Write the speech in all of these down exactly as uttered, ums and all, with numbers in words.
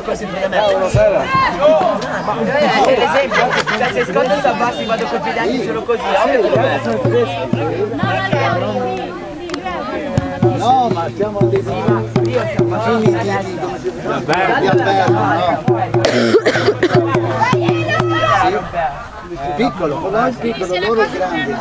così da me. Buonasera. Ma per esempio, se Scott sta bassi vado con i piedi solo così, no, ma siamo dei vicini di albergo, no? Piccolo, quello è piccolo, loro è grande.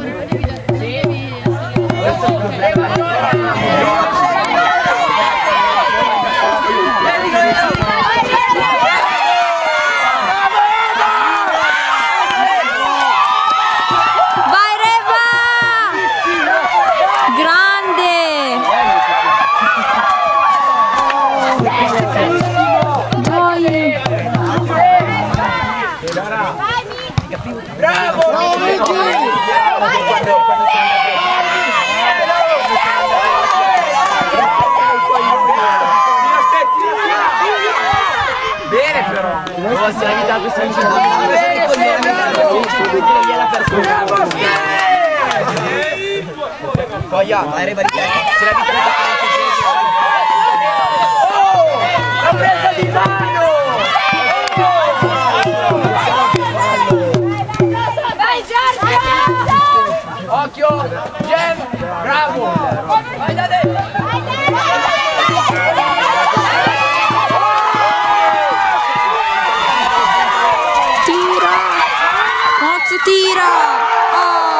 Bene però, non si è evitato questo incidente. Poi ah, arriva di testa, se la vita oh! La presa di mano! Vai Giorgio! Occhio! Gem! Bravo! Vai da dentro! Tira! Oh.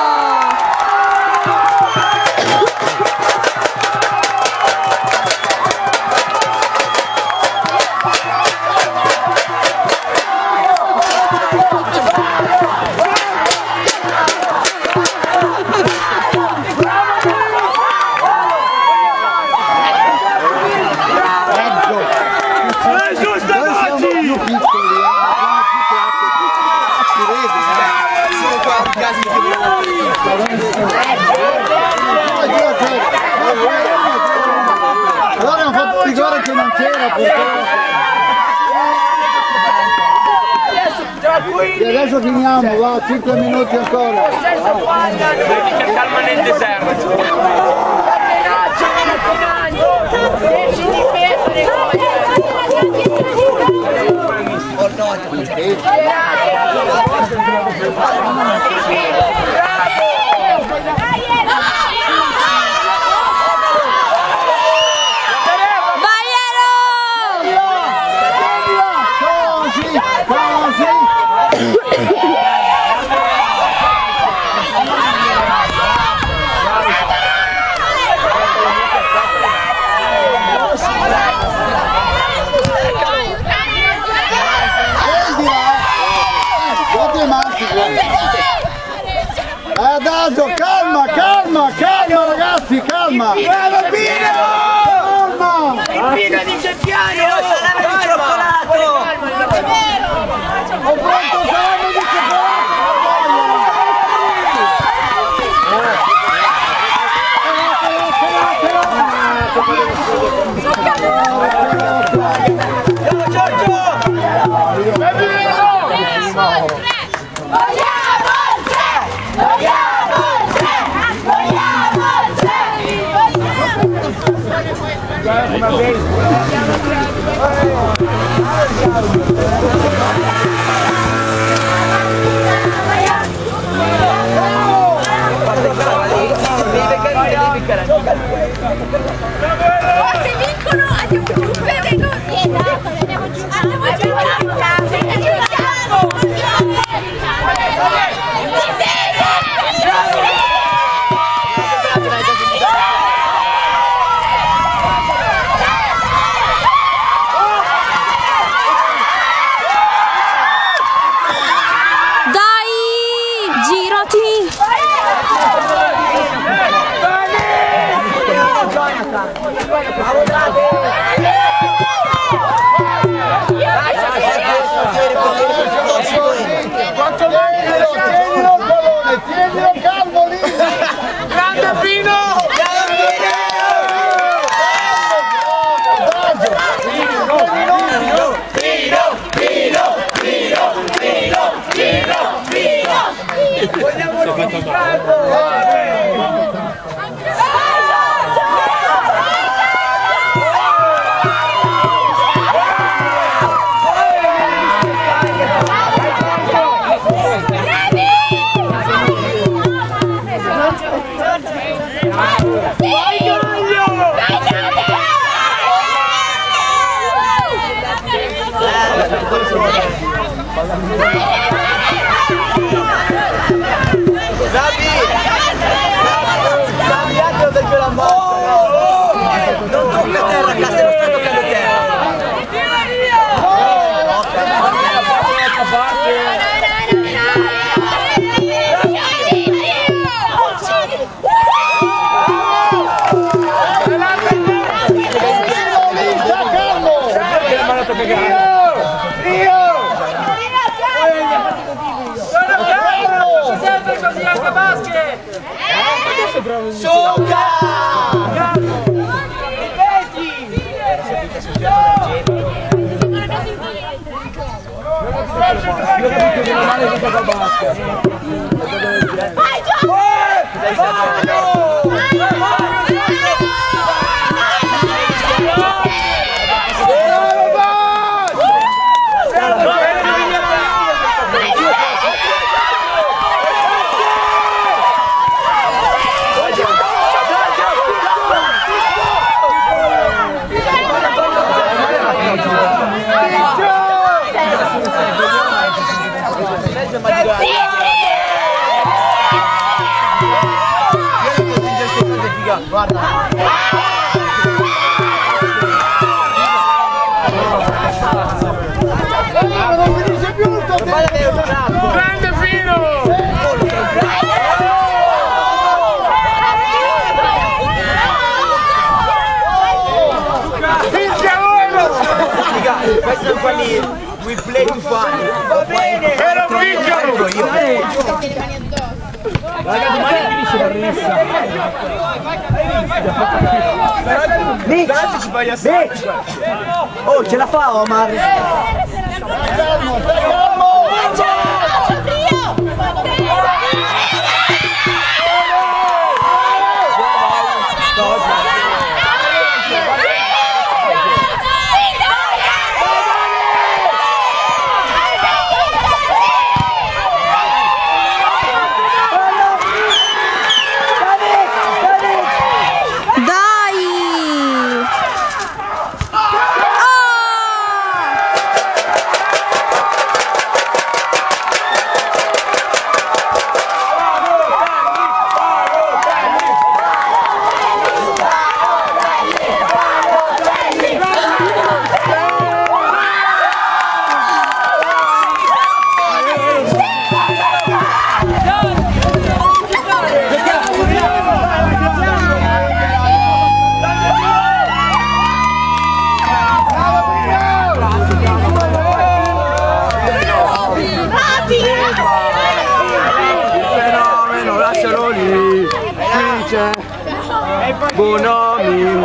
Allora hanno fatto rigore che non c'era e adesso finiamo, va, cinque minuti ancora. Calma nel deserto. Adagio, calma, calma, calma ragazzi, calma! Bravo Pino! Calma! Pino dice piano! Dai cioccolato! Ho pronto salame di Ciao Giorgio! Se vincono andiamo giù, prego, andiamo giù, andiamo giù, Bravo Dave! Zabi! Zabi, altro del pelo a morte! Non tocca terra, cazzo, non sta toccando terra! Via via! Suca! Vai Guarda! Non finisce più il tuo tempo! Grande fino! Questi sono quelli we play to fun. Va bene! E lo vincono! Raga, domani finisce la rimessa. Nick! Ci fai assaggi. Oh, ce la fa Omar! Calmo, calmo! Bonomi!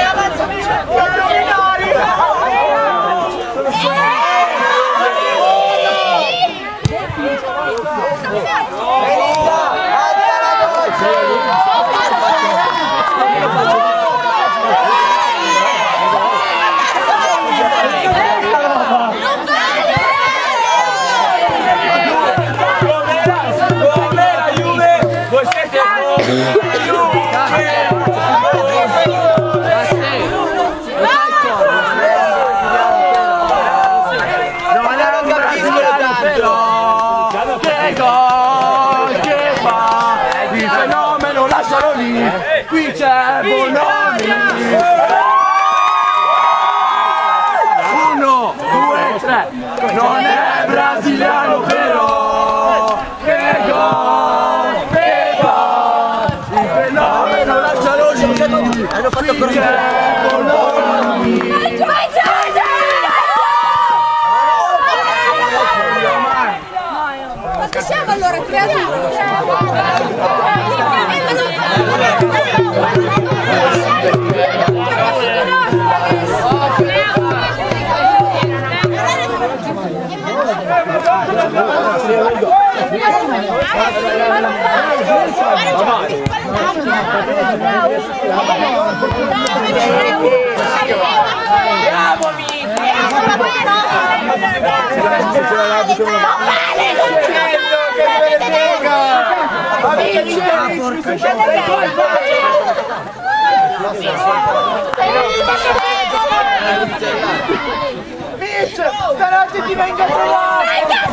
Qui c'è Bonomi! Uno, due, tre! Non è brasiliano però! Che gol! Che gol! Il fenomeno lascialo lì! Hanno fatto qui c'è Bonomi! Ma siamo allora creativi? Bravo amici! Mitch, stanotte ti vengo a trovare!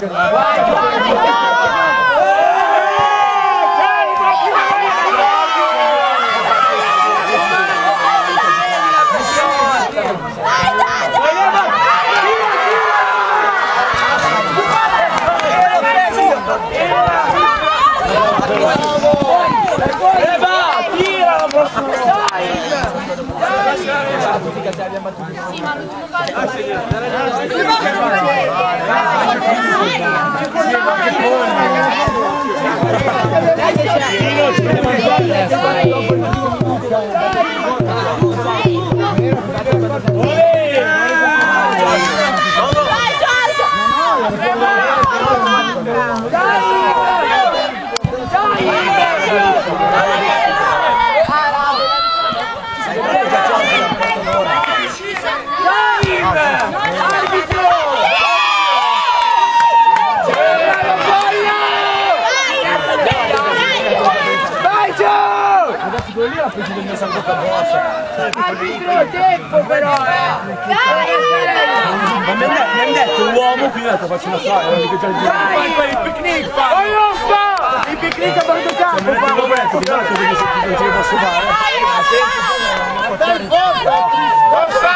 Arbitro tempo però eh! Ma mi hanno detto l'uomo, quindi ho detto faccio una storia, non dico già il giro. Dai! Fai il picnic! Fai non fa! Il picnic a bordo campo! Ho detto, guarda cosa ci posso fare. Dai, forza! Forza!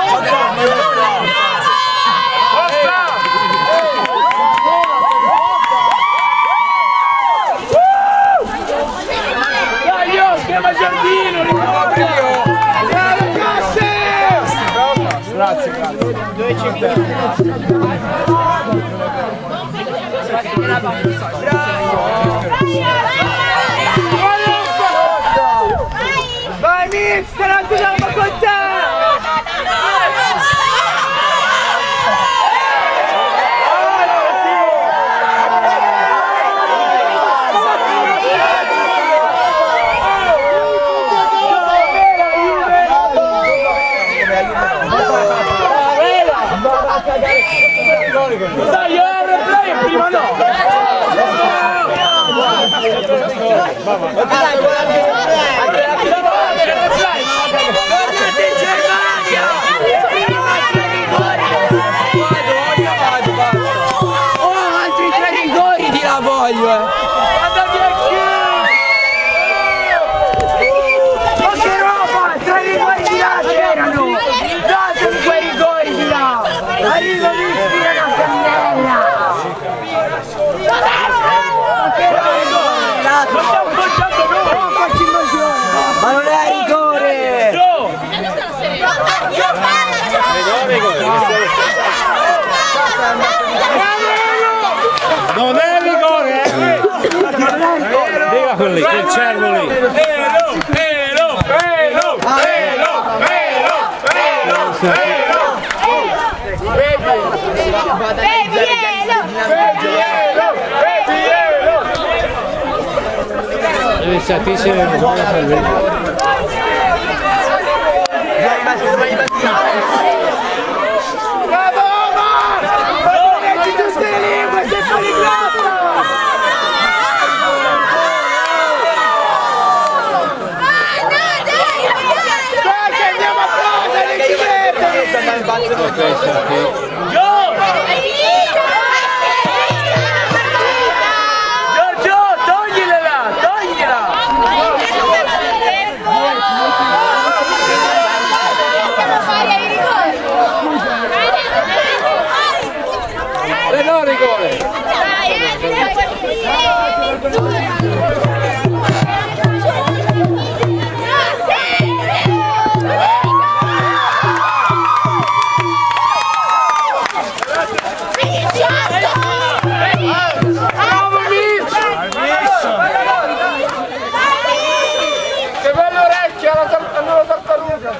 Dai, io chiama Giardino, ricordo! Grazie, grazie. Dove ci vai mister, andiamo con te! Dai, io ero il play prima no! Tornate in Germania! Oh, altri tre rigori di la voglio! Guarda via ma che roba! Tre rigori di là c'erano! Datevi quei rigori di là! Arrivo visti una cannella! Ma non è rigore! Non è rigore! Dica quelli, quel cervo lì! Velo! Velo! Velo! Velo! Velo! Deve sapere non vuole salvare. Bravo Omar! Metti tutte le lingue, sei poliglotto! Dai che andiamo a casa, non ci vede! No rigore! Bravo Mitch! Che belle orecchie alla tartaruga!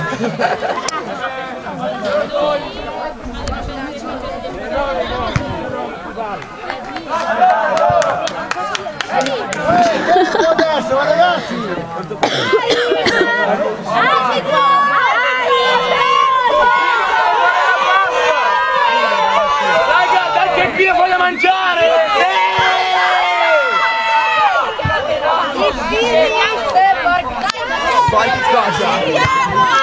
Adesso ragazzi! Raga, dai che qui voglio mangiare! Qualche cosa!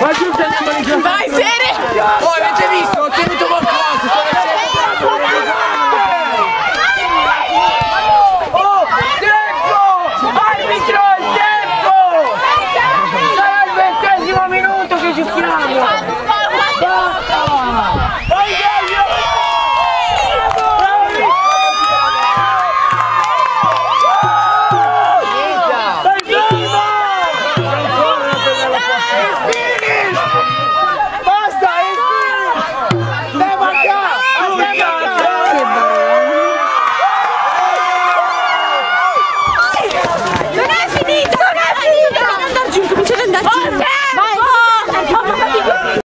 Vai giù che andiamo in classe. Vai Fede! Oh, avete visto? Ho tenuto con